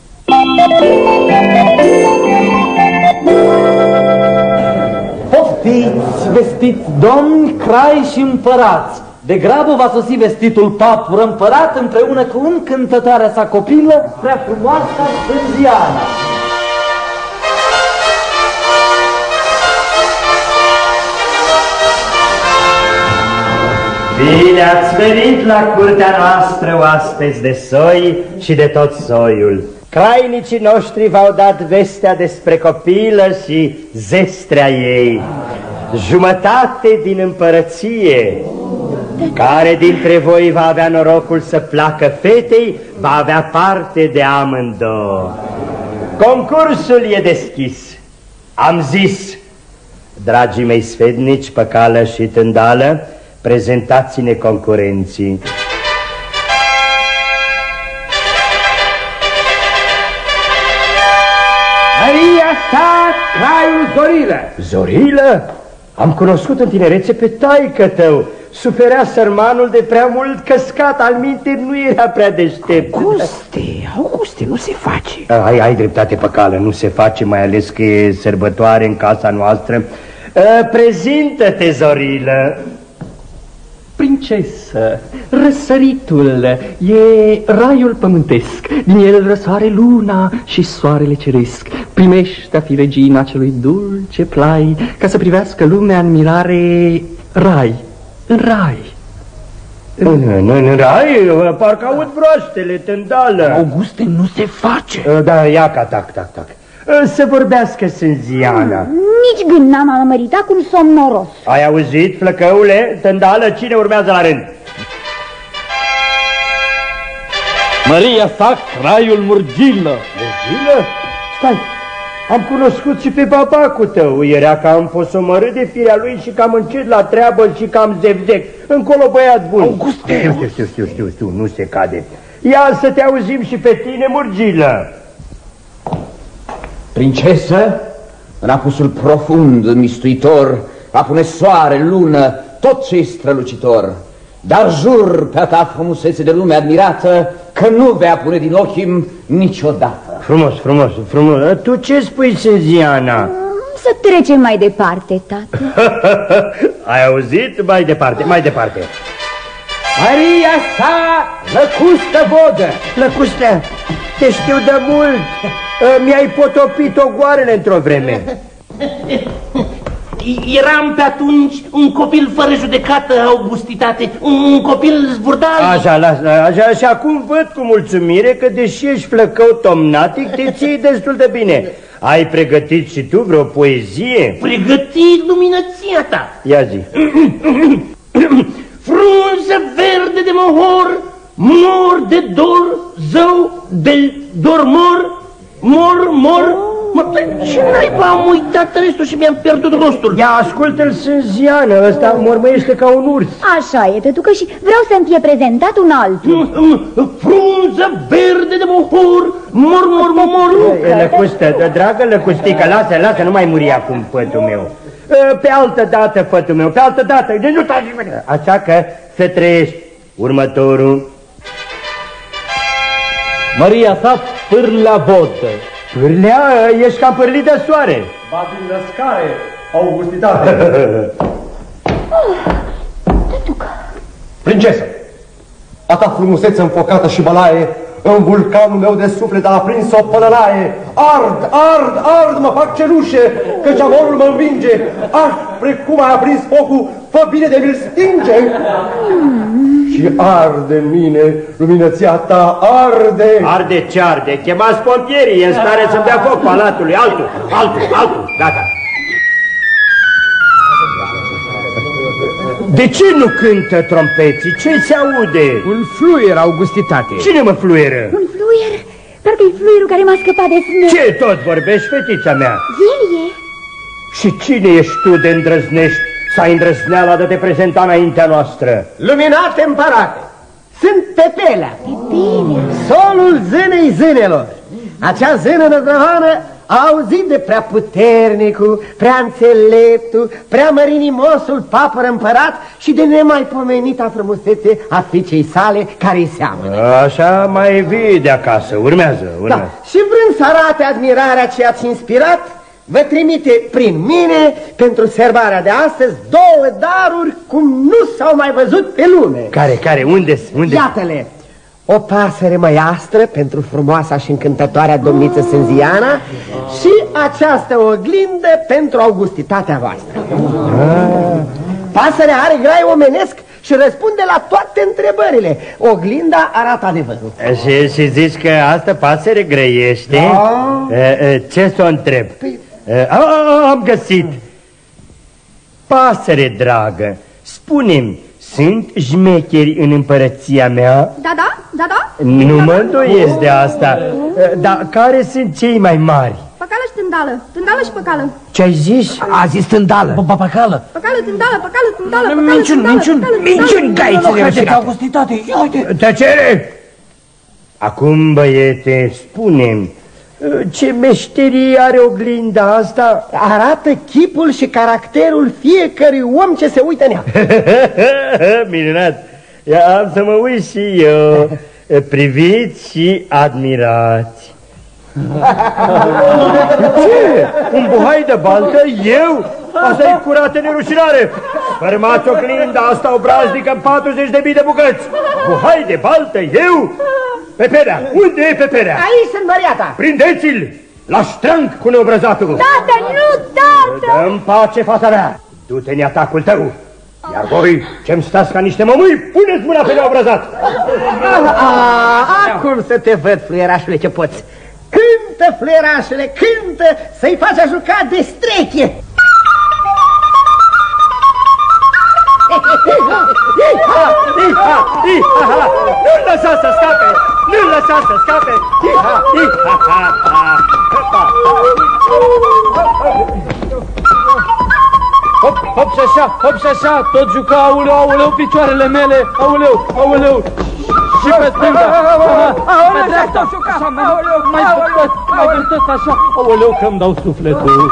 Poftiți, vestiți domni, crai și împărați! De grabă va sosi vestitul papură împărat împreună cu încântătoarea sa copilă, prea frumoasă Stânziana. Bine ați venit la curtea noastră, oaspeți de soi și de tot soiul. Crainicii noștri v-au dat vestea despre copilă și zestrea ei, jumătate din împărăție. Care dintre voi va avea norocul să placă fetei, va avea parte de amândouă. Concursul e deschis. Am zis, dragii mei sfetnici, Păcală și Tândală, prezentați-ne concurenții. Maria sa, Craiul Zorilă. Zorilă? Am cunoscut în tinerețe pe taică tău. Suferea sărmanul de prea mult căscat, al minte nu era prea deștept. Auguste, Auguste, nu se face. Ai, ai dreptate, Păcală, nu se face, mai ales că e sărbătoare în casa noastră. Prezintă-te, Zorilă. Princesă, răsăritul e raiul pământesc, din el răsoare luna și soarele ceresc. Primește a fi regina celui dulce plai, ca să privească lumea în mirare rai, în rai. În, în, în rai? Parcă aud broaștele, Tândală. Auguste, nu se face. Da, ia ca tac, tac, tac. Să vorbească Sânziana. Nici gând n-am amăritat cum somnoros. Ai auzit, flăcăule? Tândală, cine urmează la rând? Maria sa, Craiul Murgilă. Murgilă? Stai, am cunoscut și pe babacul tău. Era cam fosomărât de firea lui și cam încet la treabă și cam zevzec. Încolo băiat bun. Auguste! Știu, știu, știu, știu, știu, nu se cade. Ia să te auzim și pe tine, Murgilă. Princesă, în apusul profund, mistuitor, apune soare, lună, tot ce-i strălucitor. Dar jur pe a ta frumusețe de lume admirată că nu vei apune din ochii niciodată. Frumos, frumos, frumos. Tu ce spui, Sânziana? Să trecem mai departe, tată. Ai auzit? Mai departe, mai departe. Maria sa, lăcustă vodă. Lăcustă, te știu de mult. Mi-ai potopit ogoarele într-o vreme. Eram pe atunci un copil fără judecată, Augustitate, un copil zvurdal. Așa, așa, așa, și acum văd cu mulțumire că, deși ești flăcău tomnatic, te ții destul de bine. Ai pregătit și tu vreo poezie? Pregătit, luminăția ta. Ia zi. Frunză verde de mohor, mor de dor, zău de dor mor, mor, mor, Ce naiba am uitat restul și mi-am pierdut rostul? Ia ascultă-l, Sânziană, ăsta mormăiește ca un urs. Așa e, tătucă, și vreau să-mi fie prezentat un altul. Frunză verde de mohor, mor, mor, mor. Lăcustă, dragă lăcustică, lasă, lasă, nu mai muri acum, fătul meu. Pe altă dată, fătul meu, pe altă dată. Nu așa că să trăiești. Următorul. Maria sa pârlea vodă. Pârlea? Ești cam pârlit de soare. Ba din născare, augustitate. Oh, tătucă. Prințesă, a ta frumusețe înfocată și bălaie, în vulcanul meu de suflet a aprins o pălălaie. Ard, ard, ard, mă fac cenușe, căci amorul mă învinge. Ah, precum a aprins focul, fă bine de mi-l stinge. Și arde în mine, luminăția ta arde. Arde ce arde? Chemați pompierii, e în stare să-mi dea foc palatului. Altul, altul, altul, gata. De ce nu cântă trompeții? Ce se aude? Un fluier, augustitate. Cine mă fluieră? Un fluier? Parcă-i fluierul care m-a scăpat de sneu. Ce tot vorbești, fetița mea? El e. Și cine ești tu de îndrăznești să ai îndrăzneala de te prezenta înaintea noastră? Luminate împărate, sunt Pepelea. Pepelea? Solul zânei zânelor. Acea zână năzdrăvană a auzit de prea puternicul, prea înțeleptul, prea mărinimosul papăr împărat și de nemaipomenita frumusețe a fiicei sale care-i seamănă. Așa mai vii de acasă, urmează, urmează. Da. Și vrând să arate admirarea ce ați inspirat, vă trimite prin mine, pentru serbarea de astăzi, două daruri cum nu s-au mai văzut pe lume. Care, care, unde-s? Unde Iată-le! O pasăre măiastră pentru frumoasa și încântătoarea domniță Sânziana și această oglindă pentru augustitatea voastră. Ah. Pasărea are grai omenesc și răspunde la toate întrebările. Oglinda arată adevărul. Și, și zici că asta pasăre grăiește? Da. Ce să o întreb? Păi... Am găsit. Pasăre dragă, spune-mi, sunt șmecheri în împărăția mea? Da, da, da, da. Nu mă îndoiesc de asta. Dar care sunt cei mai mari? Păcală și tândală, tândală și păcală. Ce-ai zis? A zis tândală. Păcală. Păcală, tândală, păcală, tândală, păcală, minciuni, minciuni, minciuni, gaițele rușinate. Augustitate, uite. Tăcere! Acum, băiete, spune-mi, ce meșterie are oglinda asta? Arată chipul și caracterul fiecărui om ce se uită în ea. Minunat! Ia am să mă uit și eu. Priviți și admirați. Ce? Un buhai de baltă? Eu? Asta e curată nerușinare. Fărmați oglinda asta obraznică în patruzeci de mii de bucăți. Buhai de baltă? Eu? Pepelea! Unde e Pepelea? Aici sunt măriata! Prindeți-l! La ștranc cu neobrăzatul! Tată, nu, tată! Dă-mi pace, fata mea! Du-te în atacul tău! Iar voi, ce-mi stați ca niște mămâi, puneți mâna pe neobrăzat! Acum să te văd, fluierașule, ce poți! Cântă, fluierașule, cântă, să-i faci a juca de streche! Nu-l lăsa să scape! Nu-l lăsa să scape! Hop, hop și așa, hop și așa, tot juca, auleu, auleu, picioarele mele, auleu, auleu. Și pe stânga, pe dreapta, așa, mai din tot, mai din tot așa, auleu, că-mi dau sufletul.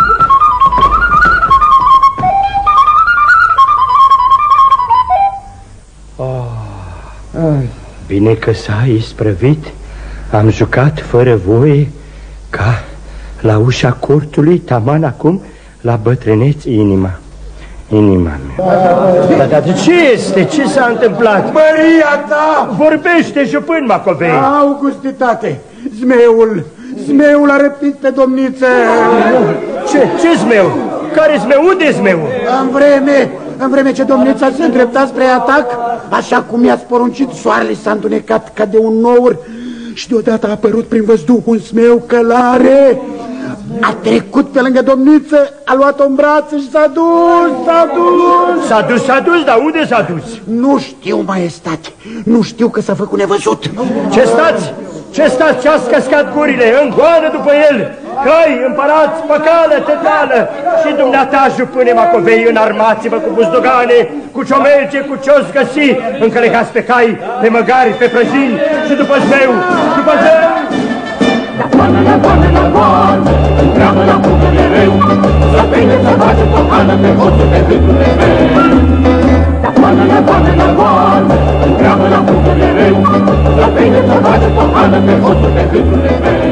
Bine că s-a isprăvit, am jucat fără voie ca la ușa cortului, taman acum, la bătrâneți inima. Inima mea. Dar, dar ce este? Ce s-a întâmplat? Măria ta! Vorbește, jupân, Macovei! Augustitate! Zmeul! Zmeul a răpit pe domniță! Ce? Ce zmeu? Care zmeu? Unde zmeu? În vreme, în vreme ce domnița se îndrepta spre atac, așa cum i-ați poruncit, soarele s-a întunecat ca de un nour și deodată a apărut prin văzduh un zmeu călare. A trecut pe lângă domniță, a luat-o în brațe și s-a dus, s-a dus. S-a dus, s-a dus, dar unde s-a dus? Nu știu, maestate, nu știu că s-a făcut nevăzut. Ce stați? Ce stați? Ce-ați căscat gurile? În goană după el! Căi, împărați, păcală, tătală! Și dumneata, jupâne Macovei, înarmați-vă cu buzdugane, cu ciomelce, cu ce-oți găsi, încălecați pe cai, pe măgari, pe prăjini și după zeu, după zeu! La goană, la goană, la goană, întreabă la fugă de reu, să peine să face pocană pe hoțul, pe gâtul de meu. La goană, la goană, la goană, întreabă la fugă de reu, să peine să face pocană pe hoțul, pe gâtul de meu.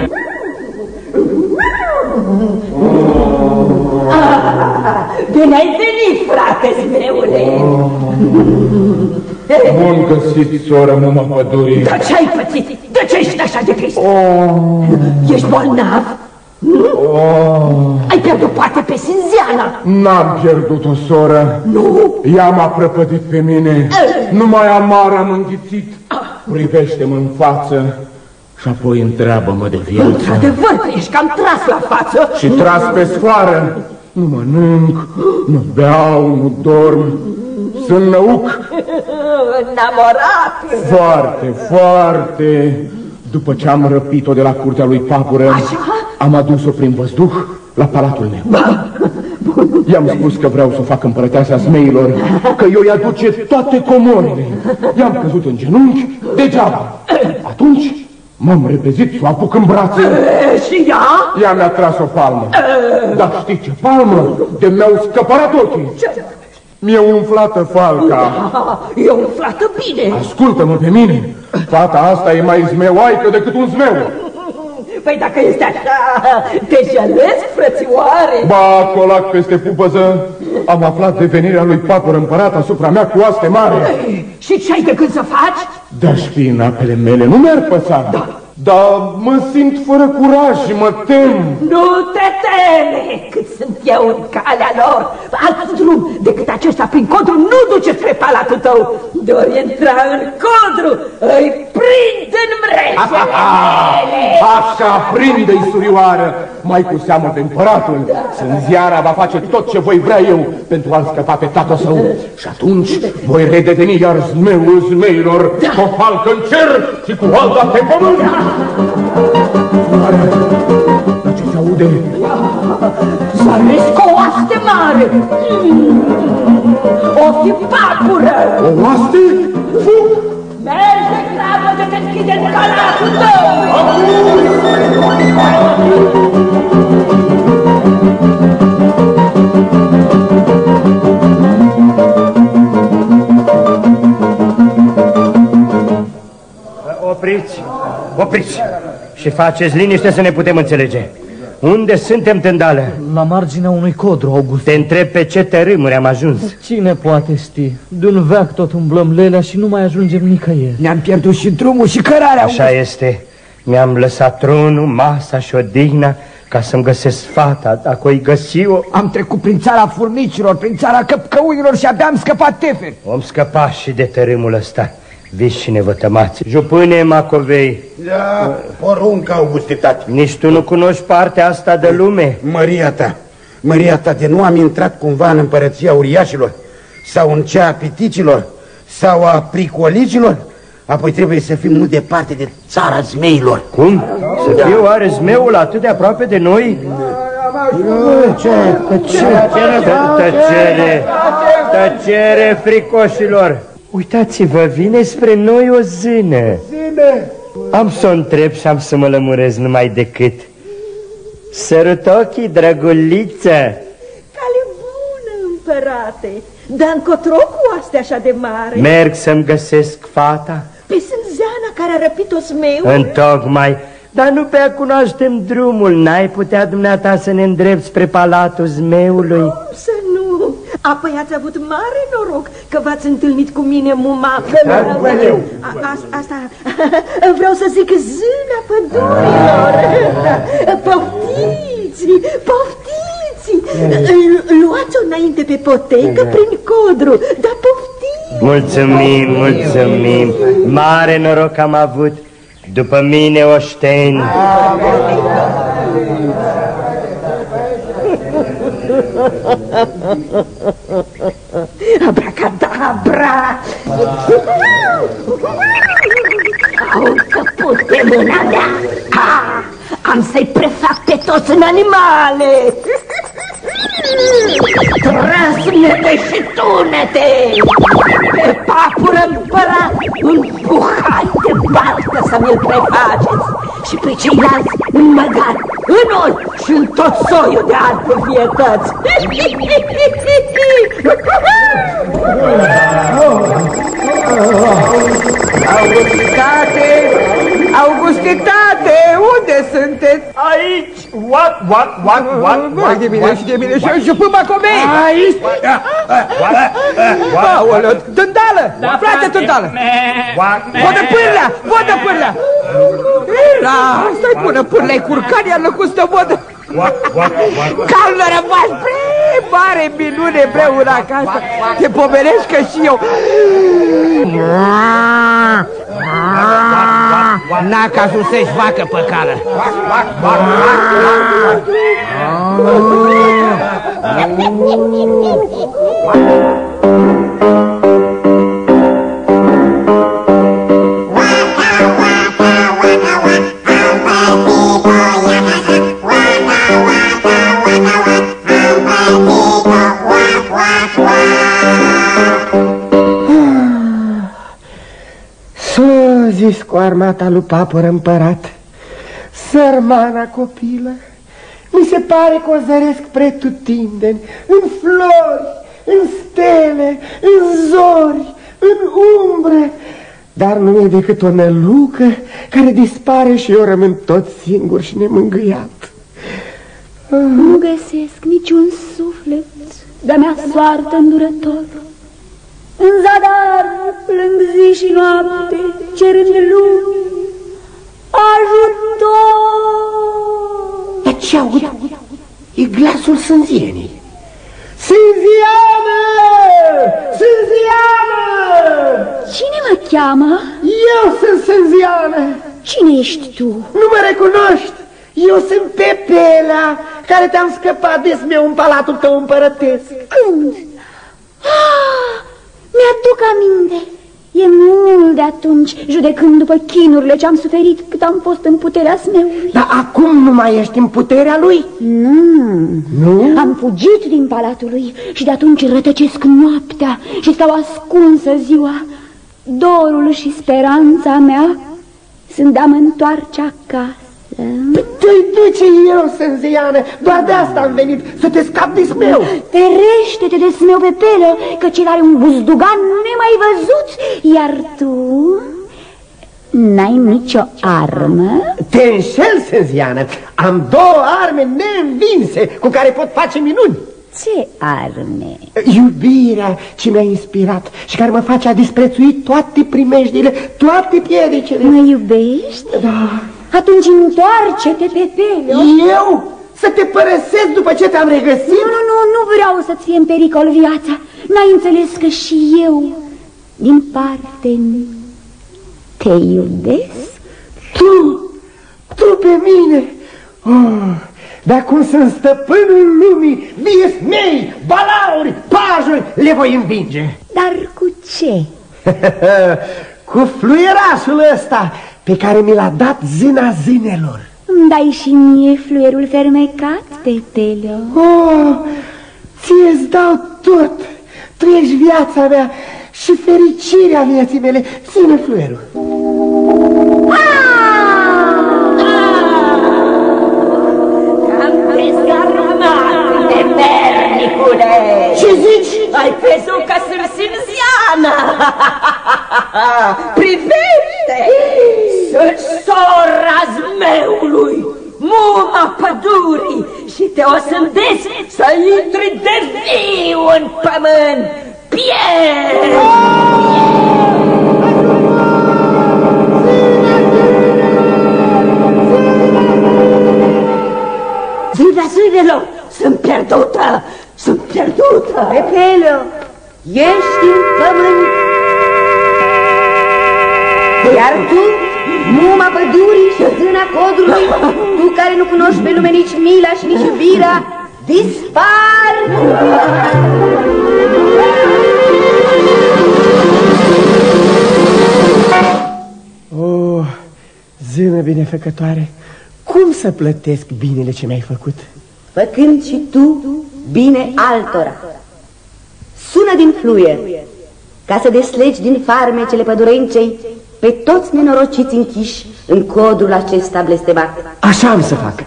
Bine ai venit, frate zmeule! Bun găsit, soră Muma Pădurii. Dar ce-ai pățit? De ce ești așa de trist? Oh. Ești bolnav? Oh. Ai pierdut poate pe Sinziana? N-am pierdut-o, soră. Nu? Ea m-a prăpădit pe mine. Numai amar am înghițit. Privește-mă în față și apoi întreabă-mă de viață. Într-adevăr, ești cam tras la față. Și tras pe sfoară. Nu mănânc, nu beau, nu dorm. Sunt năuc. Enamorat. Foarte, foarte. După ce am răpit-o de la curtea lui Papură, așa? Am adus-o prin văzduh la palatul meu. I-am spus că vreau să o fac împărăteasa zmeilor, că eu i aduce toate comorile. I-am căzut în genunchi, degeaba. Atunci m-am repezit să o apuc în brațe. E, și ea? Ea mi-a tras o palmă. E... Dar știi ce palmă? De mi-au scăpărat ochii. Ce? Mi-e umflată falca. E umflată bine. Ascultă-mă pe mine. Fata asta e mai zmeoaică decât un zmeu. Păi dacă este așa, te jălesc, frățioare? Ba, colac peste pupăză, am aflat de venirea lui Papur împărat asupra mea cu oaste mare. Și ce ai de când să faci? De-aș fi în apele mele, nu mi-ar păsa. Da. Dar mă simt fără curaj și mă tem. Nu te teme, cât sunt eu în calea lor. Alt drum decât acesta prin codru nu duce spre palatul tău. Doar intra în codru, îi prind în mreșele mele. Așa, prinde-i, surioară. Mai cu seamă pe împăratul. Da. Sânziara va face tot ce voi vrea eu pentru a-l scăpa pe tatăl său. Și atunci voi redeveni iar zmeul zmeilor, da. Cu o falcă în cer și cu alta pe pământ. Da. Dar ce se aude? Săresc o oaste mare. O fi Papură. O oaste? Fug! Merge grabă de te deschide în palatul tău. Opriți, opriți și faceți liniște să ne putem înțelege. Unde suntem, tândală? La marginea unui codru, August. Te întreb pe ce tărâmuri am ajuns. Cine poate ști? De-un veac tot umblăm lelea și nu mai ajungem nicăieri. Ne-am pierdut și drumul și cărarea. Așa este. Mi-am lăsat tronul, masa și odihna ca să-mi găsesc fata, dacă o-i găsi-o... Am trecut prin țara furnicilor, prin țara căpcăuilor și abia am scăpat teferi. Om scăpa și de tărâmul ăsta. Viși și nevătămați. Jupâne Macovei. Da, porunca, augustitate. Nici tu nu cunoști partea asta de lume? Măria ta, măria ta, de nu am intrat cumva în împărăția uriașilor, sau în cea a piticilor, sau a pricoligilor, apoi trebuie să fim nu departe de țara zmeilor. Cum? Să fie oare zmeul atât de aproape de noi? Ce? Tăcere, tăcere, tăcere, fricoșilor. Uitați-vă, vine spre noi o zână. Zână? Am să o întreb și am să mă lămurez numai decât. Sărut ochii, drăguliță. Cale bună, împărate, dar încotro cu astea așa de mare. Merg să-mi găsesc fata. Pe Sânzeana care a răpit-o zmeul? Întocmai, dar nu prea cunoaștem drumul. N-ai putea dumneata să ne îndrepți spre palatul zmeului? Cum să nu? Apoi ați avut mare noroc că v-ați întâlnit cu mine, Muma. Asta, vreau să zic zâna pădurilor. Poftiți, poftiți. Luați-o înainte pe potecă prin codru, dar poftiți. Mulțumim, mulțumim. Mare noroc am avut. După mine oșteni. Abracadabra! Au căput pe mâna mea! Ha! Am să-i prefac pe toți în animale. Trăsnete și tunete, pe papură împărat, un buhai de barcă să mi-l prefaceți și pe ceilalți în măgar, în oi și în tot soiul de alte vietăți. Augustitate! Augustitate! Unde sunteți? Aici! What, what, what, what, what, de mine și de mine și și până comei! Aici! Aoleu, tândală! Frate, tândală! Vodă pârlea! Vodă pârlea! Era, stai bună pârlea-i curcan, iar lăcut stă vodă! Calmă rămas, bre, mare minune, bre, una ca asta! Te pomenesc că și eu... N-a cazul să-și facă pe cală. S-a zis cu armata lui Papăr împărat, sărmana copilă, mi se pare că o zăresc pretutindeni, în flori, în stele, în zori, în umbre, dar nu e decât o nălucă care dispare și eu rămân tot singur și nemângâiat. Nu găsesc niciun suflet de-a mea soartă îndurător. În zadar plâng zi și noapte, cerând lumii ajutor. Dar ce aud? E glasul Sânzienii. Sânziană! Sânziană! Cine mă cheamă? Eu sunt Sânziană. Cine ești tu? Nu mă recunoști? Eu sunt Pepelea, care te-am scăpat de smeu în palatul tău împărătesc. Când? Ah, mi-aduc aminte. E mult de atunci, judecând după chinurile ce am suferit cât am fost în puterea smeului. Dar acum nu mai ești în puterea lui? Nu. Nu? Am fugit din palatul lui și de atunci rătăcesc noaptea și stau ascunsă ziua. Dorul și speranța mea sunt de-a mă întoarce acasă. Te-i duce eu, Sânziană, doar de asta am venit, să te scap de smeu. Ferește-te de smeu, Pepelă, căci el are un buzdugan nemai văzut, iar tu n-ai nicio armă? Te înșel, Sânziană, am două arme neînvinse cu care pot face minuni. Ce arme? Iubirea ce mi-a inspirat și care mă face a disprețui toate primejdile, toate piedicele. Mă iubești? Da. Atunci întoarce-te, Pepelă. Eu? Să te părăsesc după ce te-am regăsit? Nu, nu, nu, nu vreau să-ți fie în pericol viața. N-ai înțeles că și eu, din parte, te iubesc? Tu, tu pe mine? Oh, dar cum sunt stăpânul lumii, vie mei, balauri, pajuri, le voi învinge. Dar cu ce? Cu fluierașul ăsta pe care mi l-a dat zâna zânelor. Îmi dai și mie fluierul fermecat, Pepelă? Oh, ție-ți dau tot. Tu ești viața mea și fericirea vieții mele. Ține fluierul. Am dezarmat, nemernicule! Ce zici? Ai crezut că sunt Sânziană! Privește! Sunt sora zmeului, muma pădurii și te osândesc să intri de viu în pământ! Pierd! Zâna zânelor, sunt pierdută! Sunt pierdută! Pepelă, ești în pământ. Iar tu, muma pădurii și zâna codrului, tu care nu cunoști pe lume nici mila și nici iubirea, dispar! Oh, zână binefăcătoare, cum să plătesc binele ce mi-ai făcut? Făcând și tu bine altora. Sună din fluier, ca să deslegi din farmecele pădurencei pe toți nenorociți închiși în codul acesta blestemat. Așa am să fac.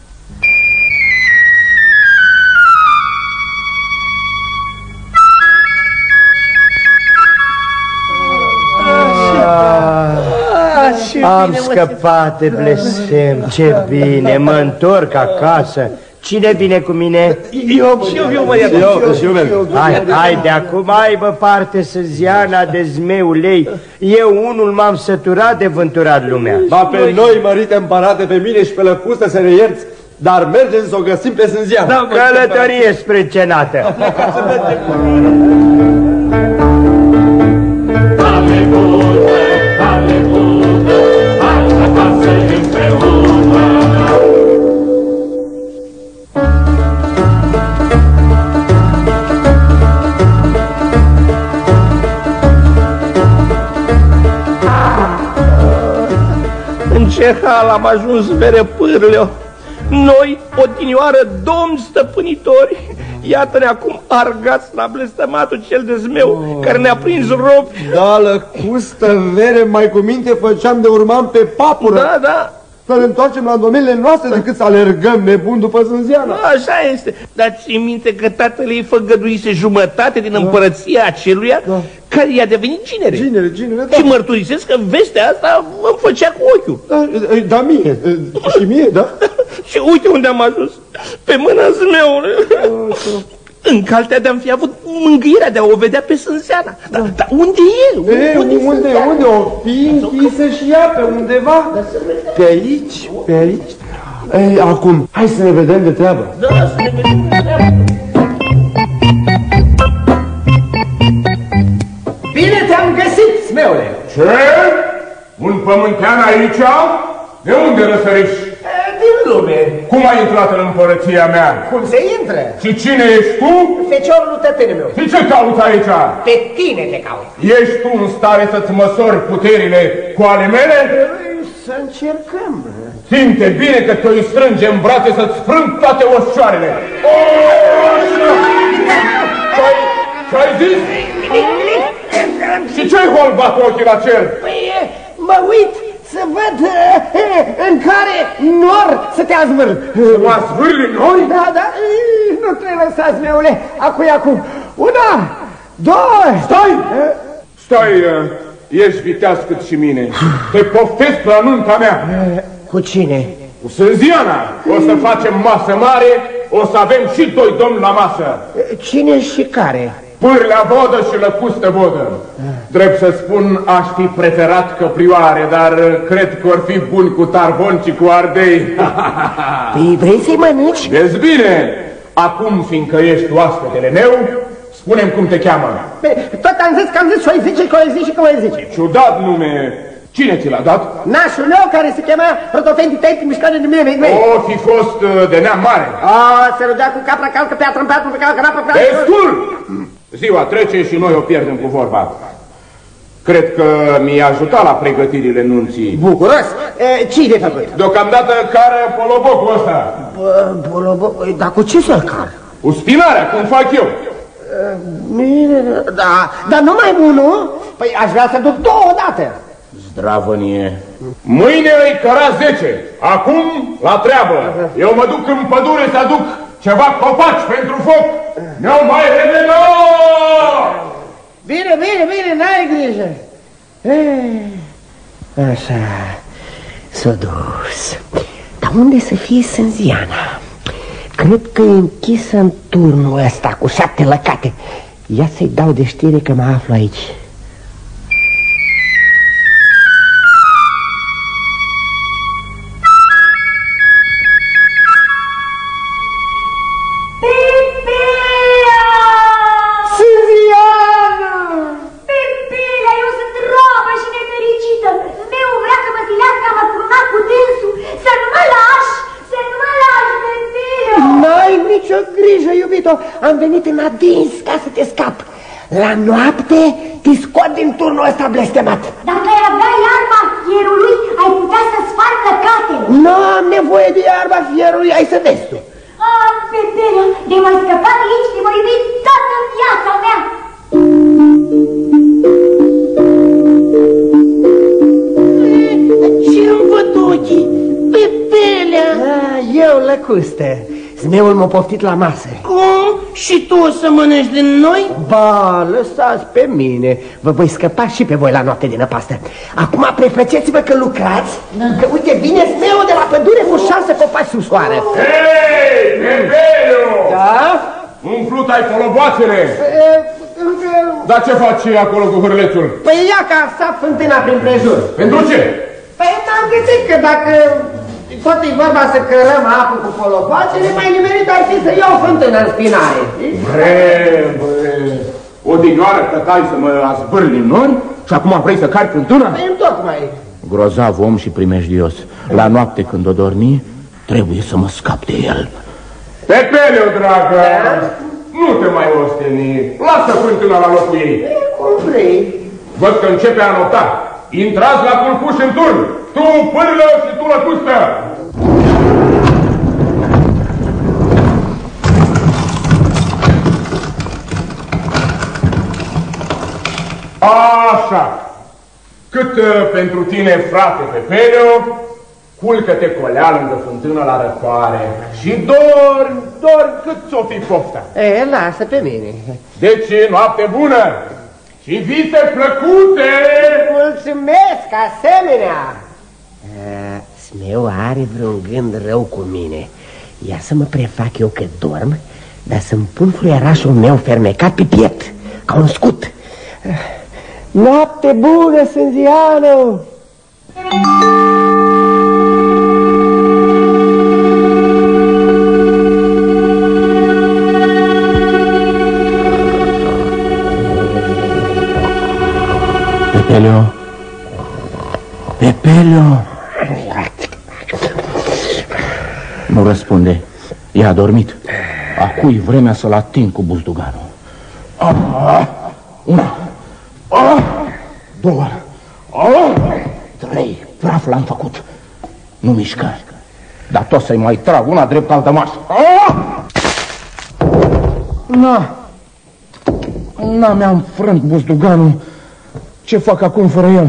Am scăpat de blestem, ce bine, mă întorc acasă. Cine vine cu mine? Eu, și eu, eu, mă iau. Eu, hai, hai, de acum aibă parte Sânziana de zmeul ei. Eu unul m-am săturat de vânturat lumea. Ba pe noi, mărite împărate, pe mine și pe lăcustă să ne ierți, dar mergem să o găsim pe Sânziana. Da, călătorie spre cenată. În ce hal am ajuns, vere pârleo? Noi, odinioară domni stăpânitori, iată-ne acum argați la blestematul cel de zmeu, oh, care ne-a prins robi. Da, lăcustă, vere, mai cu minte făceam de urmam pe papură. Da, da. Să ne întoarcem la domeniile noastre decât să alergăm nebun după Sânziana. Așa este, dar ții minte că tatăl ei făgăduise jumătate din da. împărăția aceluia, da. care i-a devenit ginere. Ginere, ginere, da. Și mărturisesc că vestea asta îmi făcea cu ochiul. Da, da mie, și mie, da. Și uite unde am ajuns, pe mâna zmeului. În caltea de-am fi avut mângâierea de a o vedea pe Sânziana. Dar da, unde e? e unde, unde, unde o fi închisă și ea pe undeva? Pe aici, pe aici. Ei, acum, hai să ne vedem de treabă. Da, să ne vedem de treabă. Bine te-am găsit, zmeule. Ce? Un pământean aici? De unde răsăriși? Din lume. Cum ai intrat în împărăția mea? Cum se intră? Și cine ești tu? Feciorul tătâne meu. Și ce cauți aici? Pe tine te caut. Ești tu în stare să-ți măsori puterile cu ale mele? Să încercăm. Simte bine că te-o strânge în brațe să-ți frâng toate oșoarele. Ce-ai zis? Și ce-ai holbat ochii la cer? Păi, mă uit să văd uh, în care nor să te azvâr. Să mă azvârli nori? Da, da, nu te lăsa, zmeule. Acu e acum. Una, două. Stai! Stai, ești viteaz cât și mine. Te poftesc la nunta mea. Cu cine? Cu Sânziana. O să facem masă mare, o să avem și doi domni la masă. Cine și care? Pârlea vodă și lăcustă vodă. Drept să spun, aș fi preferat căprioare, dar cred că or fi buni cu tarhon și cu ardei. Păi vrei să-i mănânci? Vezi bine! Acum, fiindcă ești oaspetele meu, spune-mi cum te cheamă. Păi, tot am zis că am zis și o-i zice, că o-i zice, că o-i zice. Ciudat nume. Cine ți l-a dat? Nașul meu, care se chema Protofeni Tăi, mișcare de mine, mei. O, fi fost de neam mare. A, se rugea cu capra, calcă, piatră, în piatră, pe calcă, rapă, pe Destul! Ziua trece și noi o pierdem cu vorba. Cred că mi-a ajutat la pregătirile nunții. Bucuros! E, ce-i de făcut? Deocamdată cară polobocul ăsta. Polobocul? Dar cu ce să-l car? Cu spinarea, cum fac eu. Bine, da, dar numai unul? Păi aș vrea să duc două odată. Zdravănie. Mâine îi căra zece. Acum, la treabă. Eu mă duc în pădure să aduc ceva copaci pentru foc. Ne-o mai revedem! Bine, bine, bine, n-ai grijă. E, așa, s-a dus. Dar unde să fie Sânziana? Cred că e închisă în turnul ăsta cu șapte lăcate. Ia să-i dau de știre că mă aflu aici. Am venit în adins ca să te scap. La noapte te scot din turnul ăsta blestemat. Dacă ai avea iarma fierului, ai putea să spargi lăcatele. Nu am nevoie de iarba fierului, ai să vezi tu. Ah, Pepelea, de mai scăpat de aici, te voi iubi toată viața mea. Ce-mi văd ochii? Pepelea! Ah, eu, lăcuste. Zmeul m-a poftit la masă. Cum? Și tu o să mănânci din noi? Ba, lăsați pe mine. Vă voi scăpa și pe voi la noapte de năpastă. Acum prefăceți-vă că lucrați, că uite, vine zmeul de la pădure cu șase copaci sub soară. Hei, Pepelu! Da? Umplut ai poloboațele? Dar ce faci acolo cu hârlețul? Păi ia ca să fântâna prin prejur. Pentru ce? Păi m-am gândit că dacă tot e vorba să cărăm apă cu poloboațele, mai nimerit ar fi să iau fântână în spinare. Bre, bre, odinioară căcai să mă azbârli în nori și acum vrei să cari fântâna? Păi întocmai. Grozav om și primejdios. La noapte când o dormi, trebuie să mă scap de el. Pepeleu, dragă, nu te mai osteni. Lasă fântâna la locul ei. Cum vrei. Văd că începe a nota. Intrați la culcuș în turn. Tu pârlă și tu lăcustă. Așa. Cât uh, pentru tine, frate Pepeleu, culcă-te colea lângă fântână la răcoare și dormi, dormi cât ți-o fi pofta. E, lasă pe mine. Deci, noapte bună și vise plăcute! Mulțumesc, asemenea! A, Smeu are vreun gând rău cu mine. Ia să mă prefac eu că dorm, dar să-mi pun fluierașul meu fermecat pe piept, ca un scut. Noapte bună, Sânzianu! Pepeleu, Pepeleu. Nu răspunde, e adormit. Acum-i vremea să-l ating cu buzduganul. Ah, una, ah, două, ah, trei, praf l-am făcut. Nu mișcă, dar tot să-i mai trag una drept altă masă. Ah! Na, na, mi-am frânt buzduganul. Ce fac acum fără el?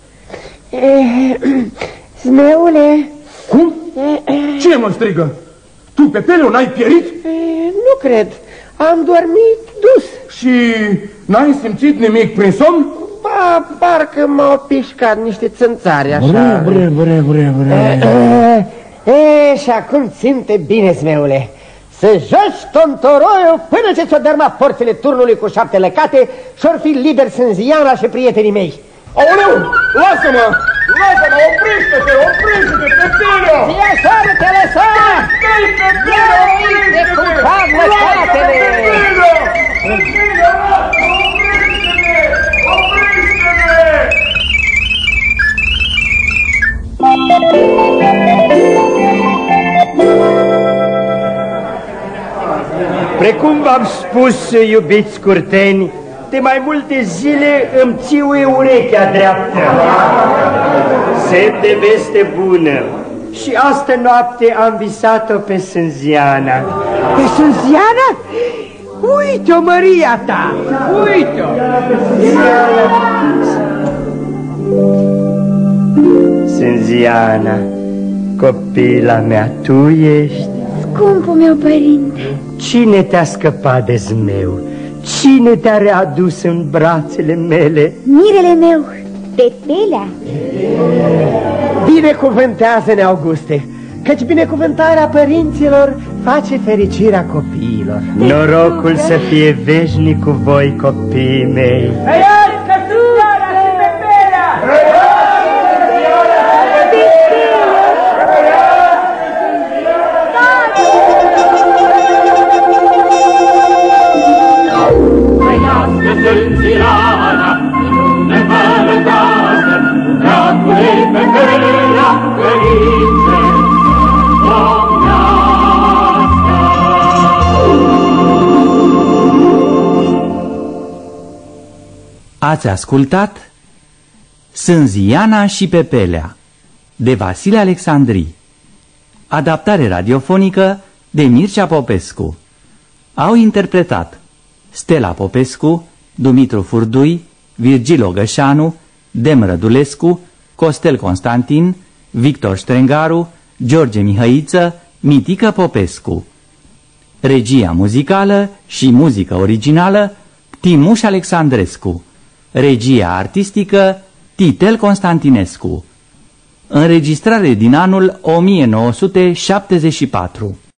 Zmeule. Cum? Ce mă strigă? Tu, Pepeleu, n-ai pierit? E, nu cred. Am dormit dus. Și n-ai simțit nimic prin somn? Ba, parcă m-au pișcat niște țânțari așa. Bre, bre, bre, bre. E, e, și acum ținte bine, Zmeule. Să joci tontoroiul până ce ți-o dărma porțile turnului cu șapte lăcate și-or fi liber Sânziana și prietenii mei. Aoleu, lasă-mă! Lasă-mă, oprește-te, oprește-te, Pepeleu! Ție soară, te lăsa! Stai, Pepeleu, oprește-te! Cum fac lăcatele! Pepeleu! Pepeleu, lasă, oprește-te! Oprește-te! Precum v-am spus, iubiți curteni, de mai multe zile îmi țiuie urechea dreaptă. Semn de veste bună. Și astă noapte am visat-o pe Sânziana. Pe Sânziana? Uite-o, Maria ta! Uite-o! Sânziana, copila mea, tu ești? Scumpul meu părinte. Cine te-a scăpat de zmeu? Cine te-a readus în brațele mele? Mirele meu, Pepelea. Binecuvântează-ne, Auguste, căci binecuvântarea părinților face fericirea copiilor. Norocul să fie veșnic cu voi, copiii mei. Trăiască Sânziana și Pepelea! Sânziana, ne părătească, dragule Pepelea, cărițe, domnească. Ați ascultat Sânziana și Pepelea de Vasile Alexandrii, adaptare radiofonică de Mircea Popescu. Au interpretat Stella Popescu, Dumitru Furdui, Virgil Ogășanu, Dem Rădulescu, Costel Constantin, Victor Strengaru, George Mihăiță, Mitică Popescu. Regia muzicală și muzică originală Timuș Alexandrescu. Regia artistică Titel Constantinescu. Înregistrare din anul o mie nouă sute șaptezeci și patru.